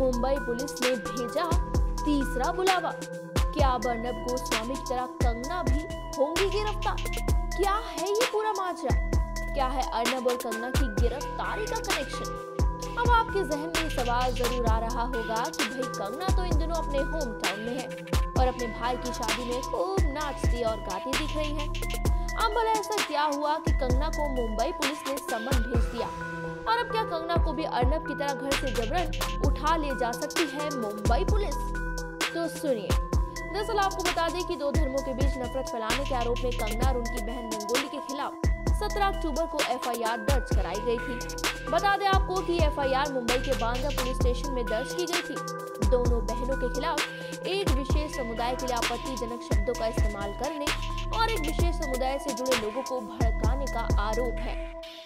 Mumbai police ने भेजा तीसरा बुलावा। क्या अर्नब गोस्वामी की तरह कंगना भी होंगी गिरफ्तार? क्या है ये पूरा माजरा? क्या है अर्नब और कंगना की गिरफ्तारी का कनेक्शन? अब आपके जहन में सवाल जरूर आ रहा होगा कि भाई कंगना तो इन दिनों अपने होम टाउन में है और अपने भाई की शादी में खूब नाचती और गाती दिख रही है। अब भला ऐसा क्या हुआ कि कंगना को मुंबई पुलिस ने समन भेज दिया? और अब क्या कंगना को भी अर्नब की तरह घर से जबरन उठा ले जा सकती है मुंबई पुलिस? तो सुनिए, दरअसल आपको बता दें कि दो धर्मों के बीच नफरत फैलाने के आरोप में कंगना और उनकी बहन रंगोली के खिलाफ 17 अक्टूबर को एफआईआर दर्ज कराई गई थी। बता दें आपको कि एफआईआर मुंबई के बांद्रा पुलिस स्टेशन में दर्ज की गई थी। दोनों बहनों के खिलाफ एक विशेष समुदाय के लिए आपत्तिजनक शब्दों का इस्तेमाल करने और एक विशेष समुदाय से जुड़े लोगों को भड़काने का आरोप है।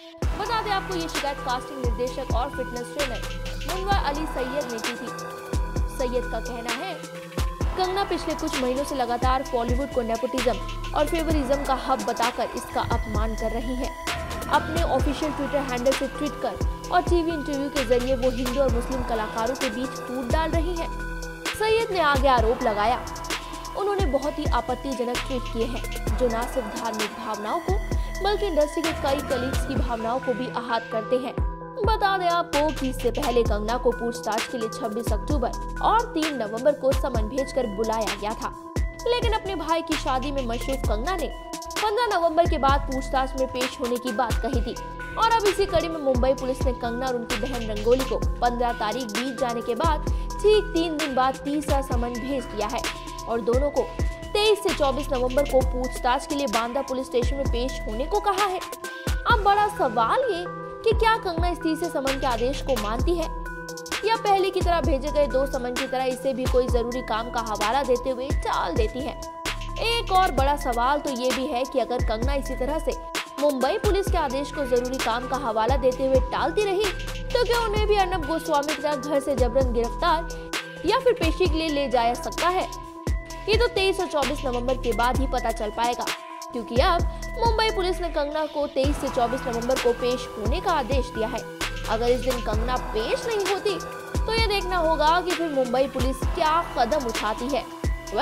बता दें आपको ये शिकायत कास्टिंग निर्देशक और फिटनेस ट्रेनर मुनवर अली सैयद ने की थी। सैयद का कहना है, कंगना पिछले कुछ महीनों से लगातार बॉलीवुड को नेपोटिज्म और फेवरिज्म का हब बताकर इसका अपमान कर रही है। अपने ऑफिशियल ट्विटर हैंडल से ट्वीट कर और टीवी इंटरव्यू के जरिए वो हिंदू और मुस्लिम कलाकारों के बीच फूट डाल रही है। सैयद ने आगे आरोप लगाया, उन्होंने बहुत ही आपत्तिजनक ट्वीट किए हैं जो न सिर्फ धार्मिक भावनाओं को बल्कि इंडस्ट्री के कई कलीग्स की भावनाओं को भी आहत करते हैं। बता दें आपको कि इससे पहले कंगना को पूछताछ के लिए 26 अक्टूबर और 3 नवंबर को समन भेजकर बुलाया गया था, लेकिन अपने भाई की शादी में मशरूफ कंगना ने 15 नवंबर के बाद पूछताछ में पेश होने की बात कही थी। और अब इसी कड़ी में मुंबई पुलिस ने कंगना और उनकी बहन रंगोली को 15 तारीख बीत जाने के बाद ठीक 3 दिन बाद तीसरा समन भेज दिया है और दोनों को 23 से 24 नवंबर को पूछताछ के लिए बांद्रा पुलिस स्टेशन में पेश होने को कहा है। अब बड़ा सवाल ये कि क्या कंगना इस तीसरे समन के आदेश को मानती है या पहले की तरह भेजे गए 2 समन की तरह इसे भी कोई जरूरी काम का हवाला देते हुए टाल देती है। एक और बड़ा सवाल तो ये भी है कि अगर कंगना इसी तरह से मुंबई पुलिस के आदेश को जरूरी काम का हवाला देते हुए टालती रही तो क्या उन्हें भी अर्नब गोस्वामी की तरह घर से जबरन गिरफ्तार या फिर पेशी के लिए ले जाया सकता है? ये तो 23 और 24 नवंबर के बाद ही पता चल पाएगा, क्योंकि अब मुंबई पुलिस ने कंगना को 23 से 24 नवंबर को पेश होने का आदेश दिया है। अगर इस दिन कंगना पेश नहीं होती तो ये देखना होगा कि फिर मुंबई पुलिस क्या कदम उठाती है।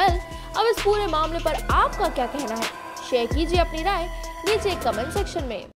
अब इस पूरे मामले पर आपका क्या कहना है? शेयर कीजिए अपनी राय नीचे कमेंट सेक्शन में।